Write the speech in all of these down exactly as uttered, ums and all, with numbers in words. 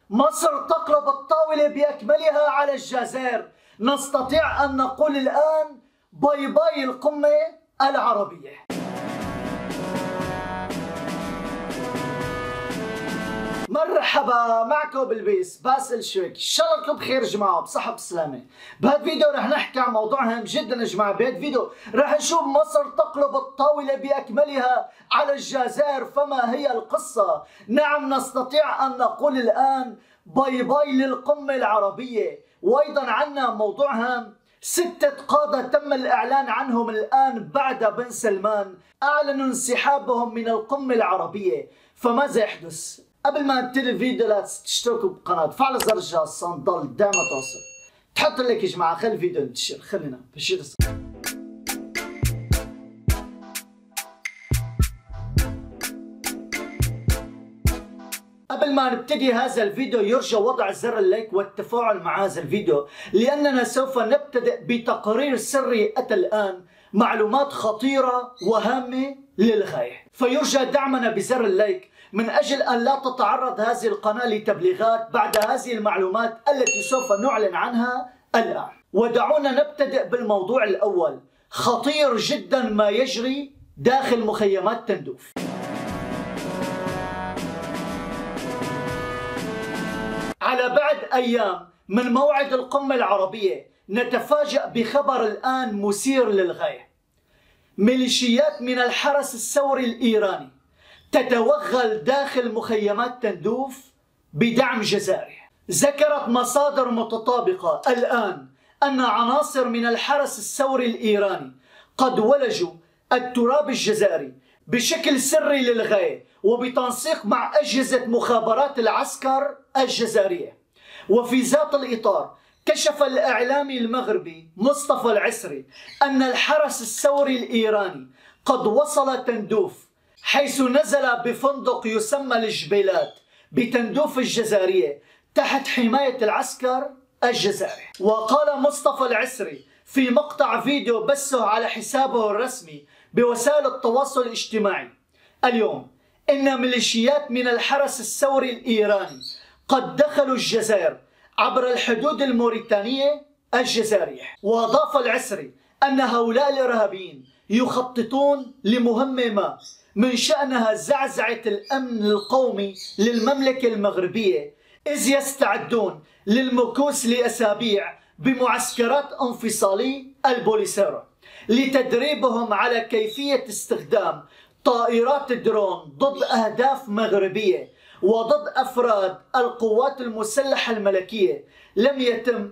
مصر تقلب الطاولة بأكملها على الجزائر. نستطيع أن نقول الآن باي باي القمة العربية. مرحبا معكم بالبيس باسل شويك، ان شاء الله انتم بخير جماعه بصحه وبسلامه. بهذا الفيديو رح نحكي عن موضوع هام جدا يا جماعه. بهذا الفيديو رح نشوف مصر تقلب الطاوله باكملها على الجزائر، فما هي القصه؟ نعم نستطيع ان نقول الان باي باي للقمه العربيه. وايضا عندنا موضوع هام، ستة قادة تم الإعلان عنهم الآن بعد بن سلمان أعلنوا انسحابهم من القمة العربية، فماذا يحدث؟ قبل ما نبتدي الفيديو لا تشتركوا بالقناة، فعل زر الجرس نضل دائما توصل، تحط لك يا جماعة، خلي الفيديو ينتشر، خلينا بشير. قبل ما نبتدي هذا الفيديو يرجى وضع زر اللايك والتفاعل مع هذا الفيديو، لأننا سوف نبتدئ بتقرير سري أتى الآن، معلومات خطيرة وهامة للغاية، فيرجى دعمنا بزر اللايك من أجل أن لا تتعرض هذه القناة لتبليغات بعد هذه المعلومات التي سوف نعلن عنها الآن. ودعونا نبتدئ بالموضوع الأول. خطير جدا ما يجري داخل مخيمات تندوف. على بعد أيام من موعد القمة العربية نتفاجأ بخبر الآن مثير للغاية. ميليشيات من الحرس الثوري الإيراني تتوغل داخل مخيمات تندوف بدعم جزائري. ذكرت مصادر متطابقة الآن أن عناصر من الحرس الثوري الإيراني قد ولجوا التراب الجزائري بشكل سري للغاية وبتنسيق مع أجهزة مخابرات العسكر الجزائرية. وفي ذات الإطار كشف الإعلامي المغربي مصطفى العسري أن الحرس الثوري الإيراني قد وصل تندوف، حيث نزل بفندق يسمى الجبيلات بتندوف الجزائرية تحت حماية العسكر الجزائري. وقال مصطفى العسري في مقطع فيديو بثه على حسابه الرسمي بوسائل التواصل الاجتماعي: اليوم إن ميليشيات من الحرس الثوري الإيراني قد دخلوا الجزائر عبر الحدود الموريتانية الجزائرية. وأضاف العسري أن هؤلاء الإرهابيين يخططون لمهمة ما من شأنها زعزعة الأمن القومي للمملكة المغربية، إذ يستعدون للمكوس لأسابيع بمعسكرات انفصالي البوليسارو لتدريبهم على كيفية استخدام طائرات درون ضد أهداف مغربية وضد أفراد القوات المسلحة الملكية لم يتم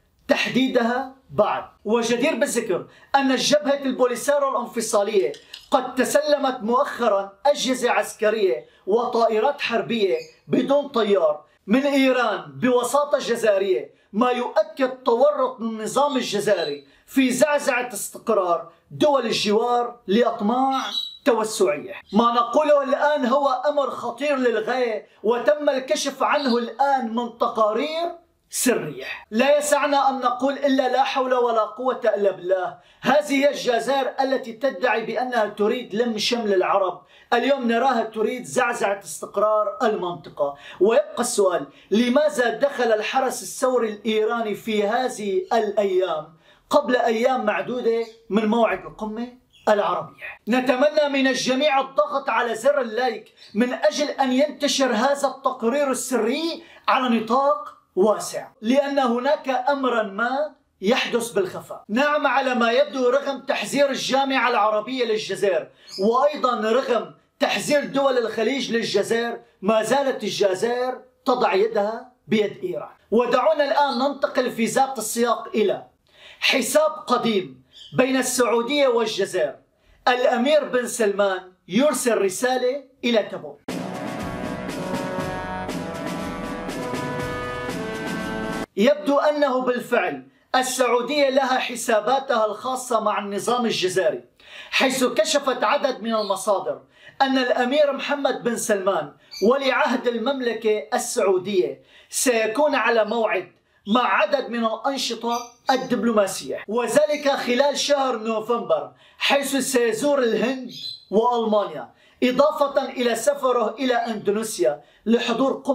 تحديدها بعد. وجدير بالذكر أن جبهة البوليسارو الانفصالية قد تسلمت مؤخرا أجهزة عسكرية وطائرات حربية بدون طيار من إيران بوساطة جزائرية، ما يؤكد تورط النظام الجزائري في زعزعة استقرار دول الجوار لأطماع توسعية. ما نقوله الآن هو أمر خطير للغاية وتم الكشف عنه الآن من تقارير سرية. لا يسعنا أن نقول إلا لا حول ولا قوة إلا بالله. هذه هي الجزائر التي تدعي بأنها تريد لم شمل العرب، اليوم نراها تريد زعزعة استقرار المنطقة. ويبقى السؤال: لماذا دخل الحرس الثوري الإيراني في هذه الأيام قبل أيام معدودة من موعد القمة العربية؟ نتمنى من الجميع الضغط على زر اللايك من أجل أن ينتشر هذا التقرير السري على نطاق واسع، لأن هناك أمرا ما يحدث بالخفاء. نعم، على ما يبدو رغم تحذير الجامعة العربية للجزائر وأيضا رغم تحذير دول الخليج للجزائر، ما زالت الجزائر تضع يدها بيد إيران. ودعونا الآن ننتقل في ذات السياق إلى حساب قديم بين السعودية والجزائر. الأمير بن سلمان يرسل رسالة إلى تبوك. يبدو أنه بالفعل السعودية لها حساباتها الخاصة مع النظام الجزائري، حيث كشفت عدد من المصادر أن الأمير محمد بن سلمان ولي عهد المملكة السعودية سيكون على موعد مع عدد من الأنشطة الدبلوماسية، وذلك خلال شهر نوفمبر، حيث سيزور الهند وألمانيا، إضافة إلى سفره إلى إندونيسيا لحضور قمة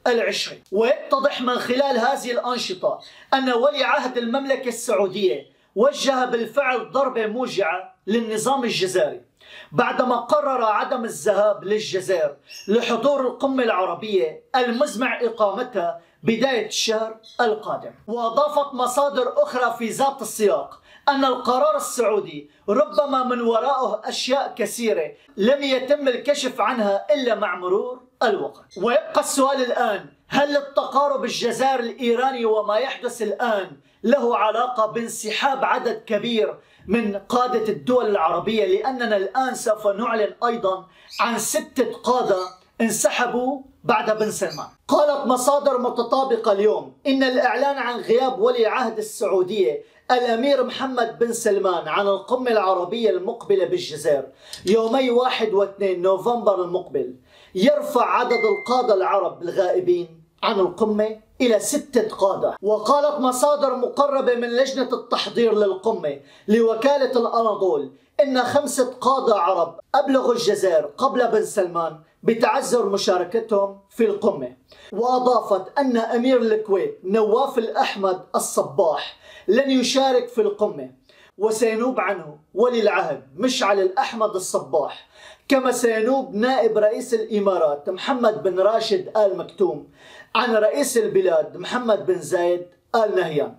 العشرين. ويتضح من خلال هذه الأنشطة أن ولي عهد المملكة السعودية وجه بالفعل ضربة موجعة للنظام الجزائري بعدما قرر عدم الذهاب للجزائر لحضور القمة العربية المزمع إقامتها بداية الشهر القادم. وأضافت مصادر أخرى في ذات السياق أن القرار السعودي ربما من وراءه أشياء كثيرة لم يتم الكشف عنها إلا مع مرور الوقت. ويبقى السؤال الآن: هل التقارب الجزائري الإيراني وما يحدث الآن له علاقة بانسحاب عدد كبير من قادة الدول العربية؟ لأننا الآن سوف نعلن أيضا عن ستة قادة انسحبوا بعد بن سلمان. قالت مصادر متطابقة اليوم إن الإعلان عن غياب ولي عهد السعودية الأمير محمد بن سلمان عن القمة العربية المقبلة بالجزائر يومي واحد واثنين نوفمبر المقبل يرفع عدد القادة العرب الغائبين عن القمة إلى ستة قادة. وقالت مصادر مقربة من لجنة التحضير للقمة لوكالة الأناضول إن خمسة قادة عرب أبلغوا الجزائر قبل بن سلمان بتعذر مشاركتهم في القمة. وأضافت أن أمير الكويت نواف الأحمد الصباح لن يشارك في القمة، وسينوب عنه ولي العهد مشعل الأحمد الصباح، كما سينوب نائب رئيس الإمارات محمد بن راشد آل مكتوم عن رئيس البلاد محمد بن زايد آل نهيان.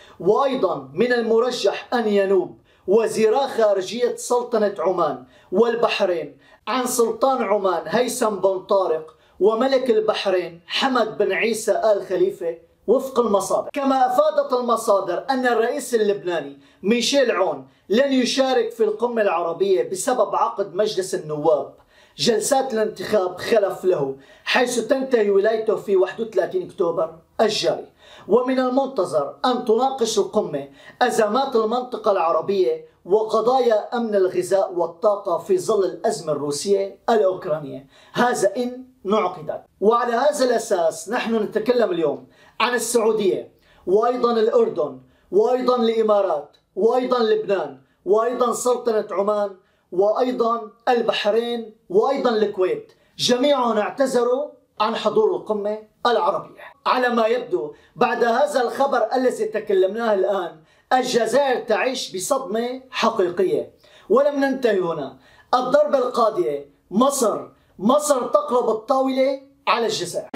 وأيضا من المرجح أن ينوب وزيرا خارجية سلطنة عمان والبحرين عن سلطان عمان هيثم بن طارق وملك البحرين حمد بن عيسى آل خليفة وفق المصادر. كما أفادت المصادر أن الرئيس اللبناني ميشيل عون لن يشارك في القمة العربية بسبب عقد مجلس النواب جلسات الانتخاب خلف له، حيث تنتهي ولايته في واحد وثلاثين أكتوبر الجاري. ومن المنتظر أن تناقش القمة أزمات المنطقة العربية وقضايا أمن الغذاء والطاقة في ظل الأزمة الروسية الأوكرانية، هذا إن انعقدت. وعلى هذا الأساس نحن نتكلم اليوم عن السعودية وأيضا الأردن وأيضا الإمارات وأيضا لبنان وأيضا سلطنة عمان وأيضا البحرين وأيضا الكويت، جميعهم اعتذروا عن حضور القمة العربية. على ما يبدو بعد هذا الخبر الذي تكلمناه الآن الجزائر تعيش بصدمة حقيقية. ولم ننتهي هنا، الضربة القاضية مصر مصر تقلب الطاولة على الجزائر.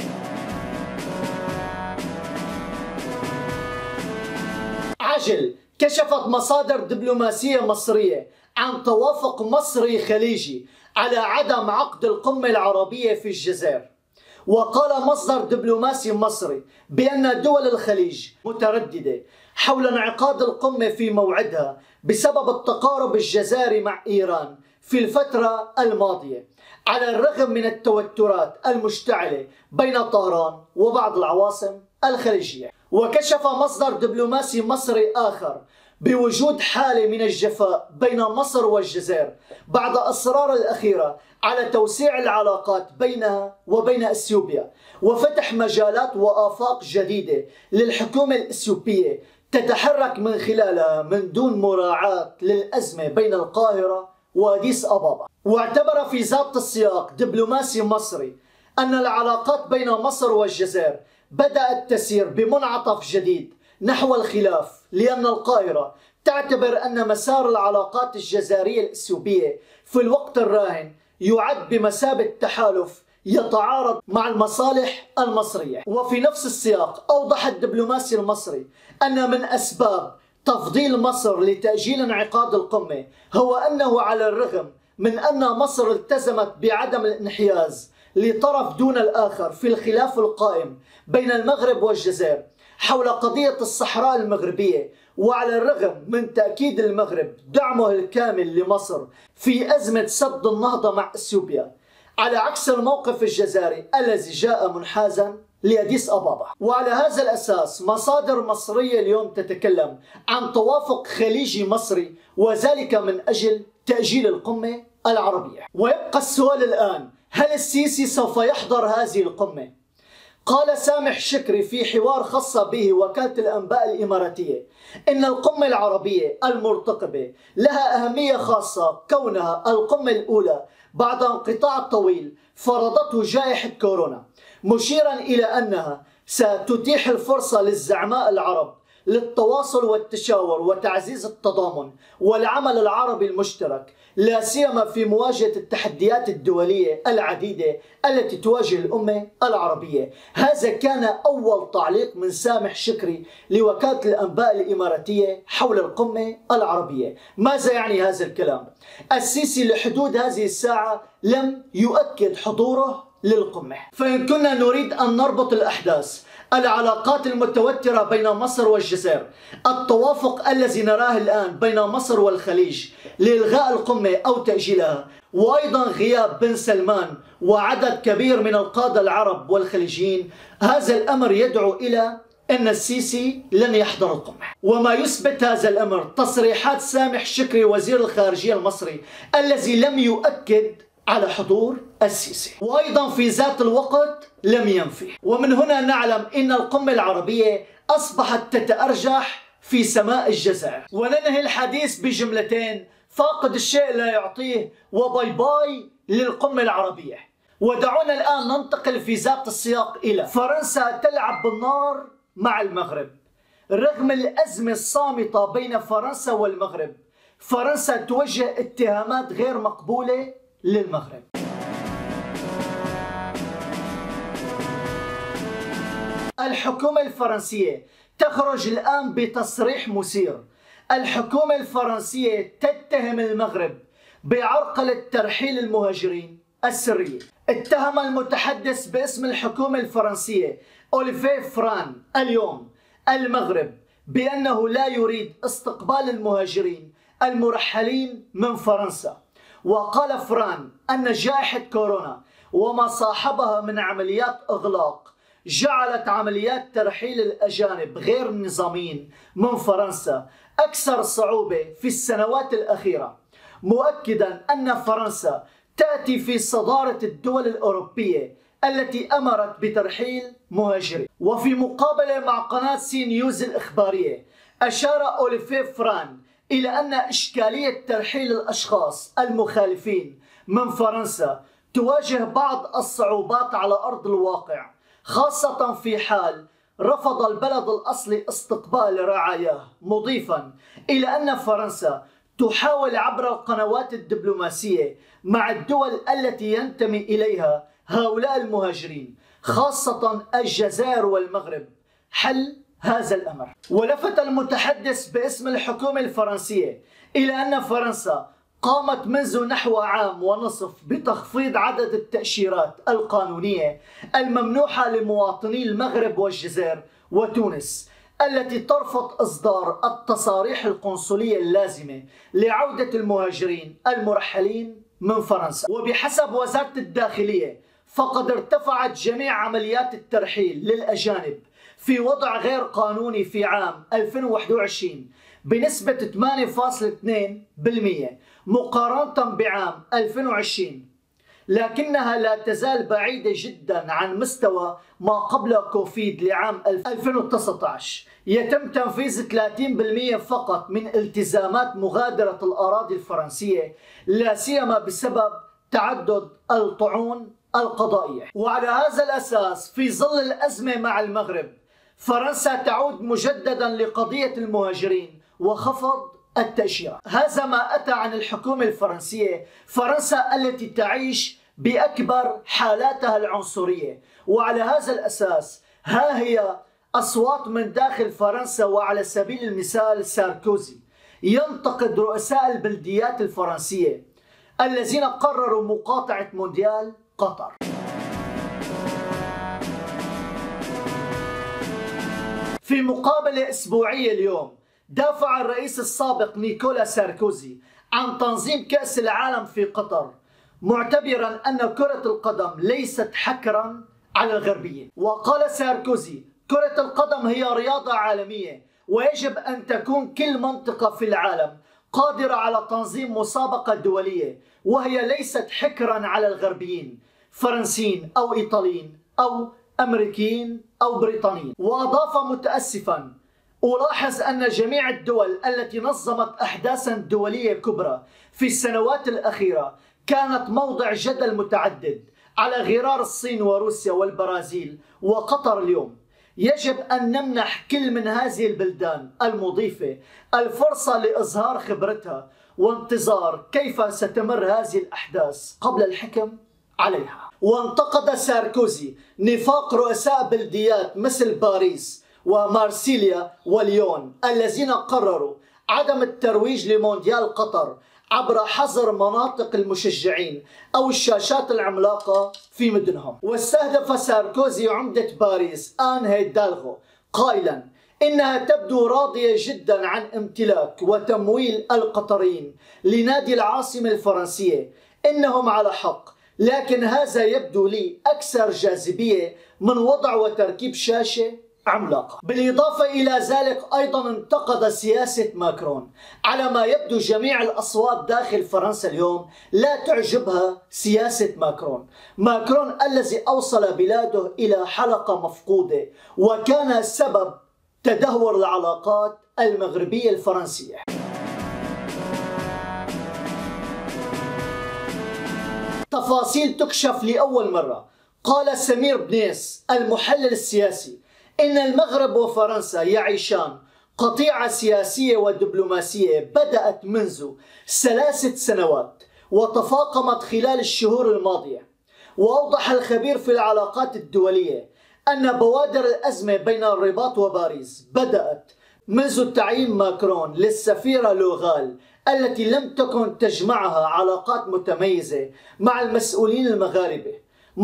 عجل، كشفت مصادر دبلوماسية مصرية عن توافق مصري خليجي على عدم عقد القمة العربية في الجزائر. وقال مصدر دبلوماسي مصري بأن دول الخليج مترددة حول انعقاد القمة في موعدها بسبب التقارب الجزائري مع إيران في الفترة الماضية، على الرغم من التوترات المشتعلة بين طهران وبعض العواصم الخليجية. وكشف مصدر دبلوماسي مصري آخر بوجود حالة من الجفاء بين مصر والجزائر بعد الأصرار الأخيرة على توسيع العلاقات بينها وبين إثيوبيا وفتح مجالات وآفاق جديدة للحكومة الإثيوبية تتحرك من خلالها من دون مراعاة للأزمة بين القاهرة وأديس أبابا. واعتبر في ذات السياق دبلوماسي مصري أن العلاقات بين مصر والجزائر بدأت تسير بمنعطف جديد نحو الخلاف، لأن القاهرة تعتبر أن مسار العلاقات الجزائرية الإثيوبية في الوقت الراهن يعد بمثابة تحالف يتعارض مع المصالح المصرية. وفي نفس السياق أوضح الدبلوماسي المصري أن من أسباب تفضيل مصر لتأجيل انعقاد القمة هو أنه على الرغم من أن مصر التزمت بعدم الانحياز لطرف دون الآخر في الخلاف القائم بين المغرب والجزائر حول قضية الصحراء المغربية، وعلى الرغم من تأكيد المغرب دعمه الكامل لمصر في أزمة سد النهضة مع إثيوبيا، على عكس الموقف الجزائري الذي جاء منحازا لأديس أبابا. وعلى هذا الأساس مصادر مصرية اليوم تتكلم عن توافق خليجي مصري، وذلك من أجل تأجيل القمة العربية. ويبقى السؤال الآن: هل السيسي سوف يحضر هذه القمة؟ قال سامح شكري في حوار خاص به وكالة الأنباء الإماراتية إن القمة العربية المرتقبة لها أهمية خاصة كونها القمة الأولى بعد انقطاع طويل فرضته جائحة كورونا، مشيرا إلى أنها ستتيح الفرصة للزعماء العرب للتواصل والتشاور وتعزيز التضامن والعمل العربي المشترك، لا سيما في مواجهة التحديات الدولية العديدة التي تواجه الأمة العربية. هذا كان أول تعليق من سامح شكري لوكالة الأنباء الإماراتية حول القمة العربية. ماذا يعني هذا الكلام؟ السيسي لحدود هذه الساعة لم يؤكد حضوره للقمة. فإن كنا نريد أن نربط الأحداث، العلاقات المتوترة بين مصر والجزائر، التوافق الذي نراه الآن بين مصر والخليج لإلغاء القمة أو تأجيلها، وأيضا غياب بن سلمان وعدد كبير من القادة العرب والخليجيين، هذا الأمر يدعو إلى أن السيسي لن يحضر القمة. وما يثبت هذا الأمر تصريحات سامح شكري وزير الخارجية المصري الذي لم يؤكد على حضور السيسي، وأيضا في ذات الوقت لم ينفي. ومن هنا نعلم أن القمة العربية أصبحت تتأرجح في سماء الجزائر. وننهي الحديث بجملتين: فاقد الشيء لا يعطيه، وباي باي للقمة العربية. ودعونا الآن ننتقل في ذات السياق إلى فرنسا تلعب بالنار مع المغرب. رغم الأزمة الصامتة بين فرنسا والمغرب، فرنسا توجه اتهامات غير مقبولة للمغرب. الحكومة الفرنسية تخرج الآن بتصريح مثير. الحكومة الفرنسية تتهم المغرب بعرقلة ترحيل المهاجرين السرية. اتهم المتحدث باسم الحكومة الفرنسية أوليفيه فران اليوم المغرب بأنه لا يريد استقبال المهاجرين المرحلين من فرنسا. وقال فران أن جائحة كورونا وما صاحبها من عمليات إغلاق جعلت عمليات ترحيل الأجانب غير النظاميين من فرنسا أكثر صعوبة في السنوات الأخيرة، مؤكدا أن فرنسا تأتي في صدارة الدول الأوروبية التي أمرت بترحيل مهاجرين. وفي مقابلة مع قناة سي نيوز الإخبارية، أشار أوليفيه فران إلى أن إشكالية ترحيل الأشخاص المخالفين من فرنسا تواجه بعض الصعوبات على أرض الواقع، خاصة في حال رفض البلد الأصلي استقبال رعاياه، مضيفا إلى أن فرنسا تحاول عبر القنوات الدبلوماسية مع الدول التي ينتمي إليها هؤلاء المهاجرين، خاصة الجزائر والمغرب، حل هذا الأمر. ولفت المتحدث باسم الحكومة الفرنسية إلى أن فرنسا قامت منذ نحو عام ونصف بتخفيض عدد التأشيرات القانونية الممنوحة لمواطني المغرب والجزائر وتونس، التي ترفض إصدار التصاريح القنصلية اللازمة لعودة المهاجرين المرحلين من فرنسا. وبحسب وزارة الداخلية فقد ارتفعت جميع عمليات الترحيل للأجانب في وضع غير قانوني في عام ألفين وواحد وعشرين بنسبة ثمانية فاصلة اثنين بالمئة مقارنة بعام ألفين وعشرين، لكنها لا تزال بعيدة جدا عن مستوى ما قبل كوفيد لعام ألفين وتسعة عشر. يتم تنفيذ ثلاثين بالمئة فقط من التزامات مغادرة الأراضي الفرنسية، لا سيما بسبب تعدد الطعون القضائية. وعلى هذا الأساس في ظل الأزمة مع المغرب، فرنسا تعود مجددا لقضية المهاجرين وخفض التأشيرة. هذا ما أتى عن الحكومة الفرنسية، فرنسا التي تعيش بأكبر حالاتها العنصرية. وعلى هذا الأساس ها هي أصوات من داخل فرنسا، وعلى سبيل المثال ساركوزي ينتقد رؤساء البلديات الفرنسية الذين قرروا مقاطعة مونديال قطر. في مقابلة أسبوعية اليوم، دافع الرئيس السابق نيكولا ساركوزي عن تنظيم كأس العالم في قطر، معتبرا أن كرة القدم ليست حكرا على الغربيين. وقال ساركوزي: كرة القدم هي رياضة عالمية، ويجب أن تكون كل منطقة في العالم قادرة على تنظيم مسابقة دولية، وهي ليست حكرا على الغربيين، فرنسيين أو إيطاليين أو أمريكيين أو بريطانيين. وأضاف متأسفا: ألاحظ أن جميع الدول التي نظمت أحداثا دولية كبرى في السنوات الأخيرة كانت موضع جدل متعدد على غرار الصين وروسيا والبرازيل وقطر اليوم. يجب أن نمنح كل من هذه البلدان المضيفة الفرصة لإظهار خبرتها وانتظار كيف ستمر هذه الأحداث قبل الحكم عليها. وانتقد ساركوزي نفاق رؤساء بلديات مثل باريس ومارسيليا وليون الذين قرروا عدم الترويج لمونديال قطر عبر حظر مناطق المشجعين أو الشاشات العملاقة في مدنهم. واستهدف ساركوزي عمدة باريس آن هيدالغو قائلا إنها تبدو راضية جدا عن امتلاك وتمويل القطريين لنادي العاصمة الفرنسية. إنهم على حق، لكن هذا يبدو لي أكثر جاذبية من وضع وتركيب شاشة عملاقة. بالإضافة إلى ذلك أيضا انتقد سياسة ماكرون. على ما يبدو جميع الأصوات داخل فرنسا اليوم لا تعجبها سياسة ماكرون. ماكرون الذي أوصل بلاده إلى حلقة مفقودة وكان سبب تدهور العلاقات المغربية الفرنسية. تفاصيل تكشف لأول مرة. قال سمير بنيس المحلل السياسي إن المغرب وفرنسا يعيشان قطيعة سياسية ودبلوماسية بدأت منذ ثلاثة سنوات وتفاقمت خلال الشهور الماضية. وأوضح الخبير في العلاقات الدولية أن بوادر الأزمة بين الرباط وباريس بدأت منذ تعيين ماكرون للسفيرة لوغال التي لم تكن تجمعها علاقات متميزة مع المسؤولين المغاربة،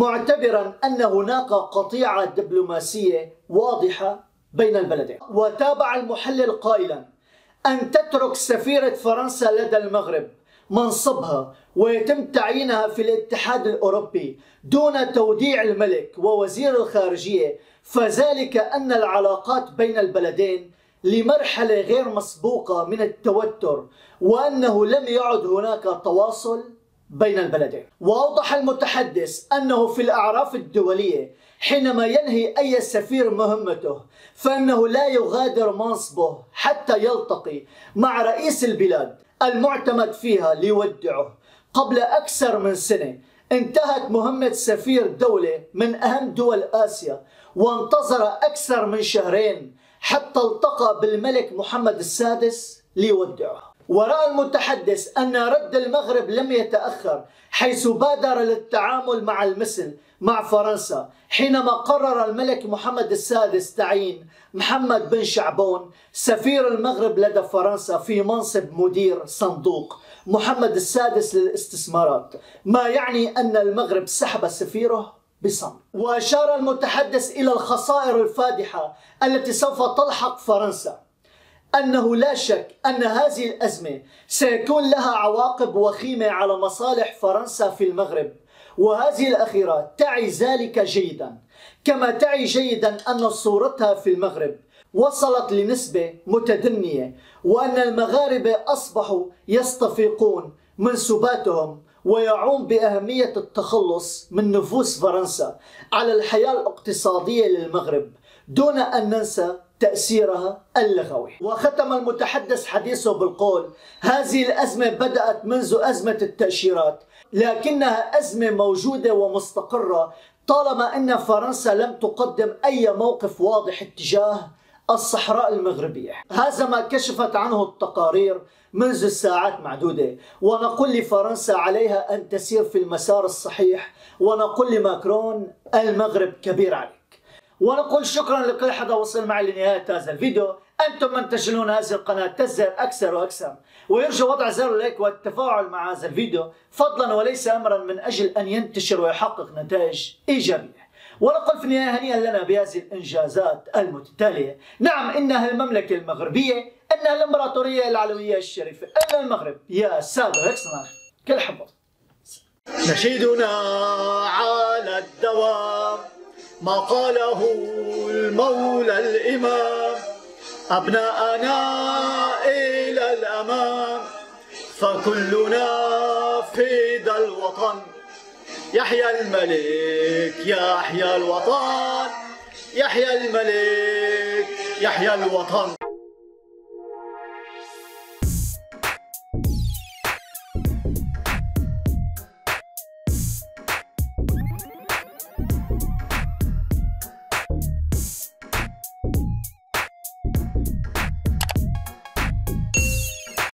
معتبرا أن هناك قطيعة دبلوماسية واضحة بين البلدين. وتابع المحلل قائلا أن تترك سفيرة فرنسا لدى المغرب منصبها ويتم تعيينها في الاتحاد الأوروبي دون توديع الملك ووزير الخارجية، فذلك أن العلاقات بين البلدين لمرحلة غير مسبوقة من التوتر وأنه لم يعد هناك تواصل بين البلدين. وأوضح المتحدث أنه في الأعراف الدولية حينما ينهي أي سفير مهمته فإنه لا يغادر منصبه حتى يلتقي مع رئيس البلاد المعتمد فيها ليودعه. قبل أكثر من سنة انتهت مهمة سفير دولة من أهم دول آسيا وانتظر أكثر من شهرين حتى التقى بالملك محمد السادس ليودعه. ورأى المتحدث أن رد المغرب لم يتأخر حيث بادر للتعامل مع المثل مع فرنسا حينما قرر الملك محمد السادس تعيين محمد بن شعبون سفير المغرب لدى فرنسا في منصب مدير صندوق محمد السادس للاستثمارات، ما يعني أن المغرب سحب سفيره بصمت. وأشار المتحدث إلى الخسائر الفادحة التي سوف تلحق فرنسا، أنه لا شك أن هذه الأزمة سيكون لها عواقب وخيمة على مصالح فرنسا في المغرب، وهذه الأخيرة تعي ذلك جيدا، كما تعي جيدا أن صورتها في المغرب وصلت لنسبة متدنية وأن المغاربة أصبحوا يستفيقون من سباتهم ويعون بأهمية التخلص من نفوذ فرنسا على الحياة الاقتصادية للمغرب دون أن ننسى تأثيرها اللغوي. وختم المتحدث حديثه بالقول: هذه الأزمة بدأت منذ أزمة التأشيرات، لكنها أزمة موجودة ومستقرة طالما أن فرنسا لم تقدم أي موقف واضح اتجاه الصحراء المغربية. هذا ما كشفت عنه التقارير منذ ساعات معدودة، ونقول لفرنسا عليها أن تسير في المسار الصحيح، ونقول لماكرون المغرب كبير عليك. ونقول شكرا لكل حدا وصل معي لنهاية هذا الفيديو. أنتم من تشغلون هذه القناة تزداد أكثر وأكثر، ويرجى وضع زر اللايك والتفاعل مع هذا الفيديو فضلا وليس أمرا من أجل أن ينتشر ويحقق نتائج إيجابية. ونقول في النهاية هنيئا لنا بهذه الإنجازات المتتالية. نعم، إنها المملكة المغربية، إنها الإمبراطورية العلوية الشريفة، إن المغرب يا سادة هيك كل حبة. نشيدنا على الدوام ما قاله المولى الإمام، أبناءنا إلى الأمام فكلنا فدى الوطن، يحيى الملك يحيى الوطن، يحيى الملك يحيى الوطن.